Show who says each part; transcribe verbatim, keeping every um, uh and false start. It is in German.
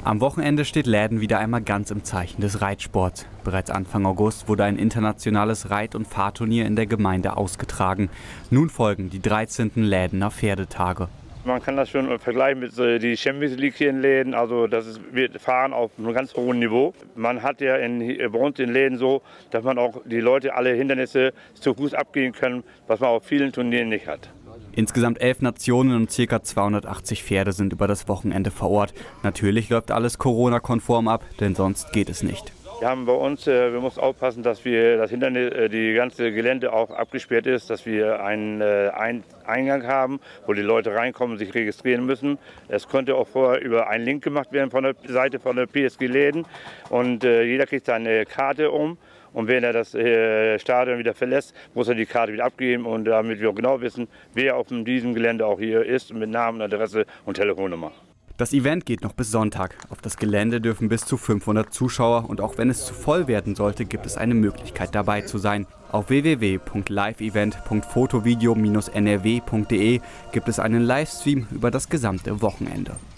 Speaker 1: Am Wochenende steht Läden wieder einmal ganz im Zeichen des Reitsports. Bereits Anfang August wurde ein internationales Reit- und Fahrturnier in der Gemeinde ausgetragen. Nun folgen die dreizehnten Lädener Pferdetage.
Speaker 2: Man kann das schon vergleichen mit äh, die Champions League hier in Läden. Also das ist, wir fahren auf einem ganz hohen Niveau. Man hat ja in, bei uns in Läden so, dass man auch die Leute alle Hindernisse zu Fuß abgehen können, was man auf vielen Turnieren nicht hat.
Speaker 1: Insgesamt elf Nationen und ca. zweihundertachtzig Pferde sind über das Wochenende vor Ort. Natürlich läuft alles Corona-konform ab, denn sonst geht es nicht.
Speaker 2: Wir haben bei uns, äh, wir müssen aufpassen, dass wir das Hindernis, äh, die ganze Gelände auch abgesperrt ist, dass wir einen äh, ein Eingang haben, wo die Leute reinkommen und sich registrieren müssen. Es konnte auch vorher über einen Link gemacht werden von der Seite von der P S G-Läden und äh, jeder kriegt seine Karte um. Und wenn er das äh, Stadion wieder verlässt, muss er die Karte wieder abgeben. Und damit wir auch genau wissen, wer auf diesem Gelände auch hier ist, mit Namen, Adresse und Telefonnummer.
Speaker 1: Das Event geht noch bis Sonntag. Auf das Gelände dürfen bis zu fünfhundert Zuschauer und auch wenn es zu voll werden sollte, gibt es eine Möglichkeit dabei zu sein. Auf w w w punkt live event punkt fotovideo Bindestrich n r w punkt d e gibt es einen Livestream über das gesamte Wochenende.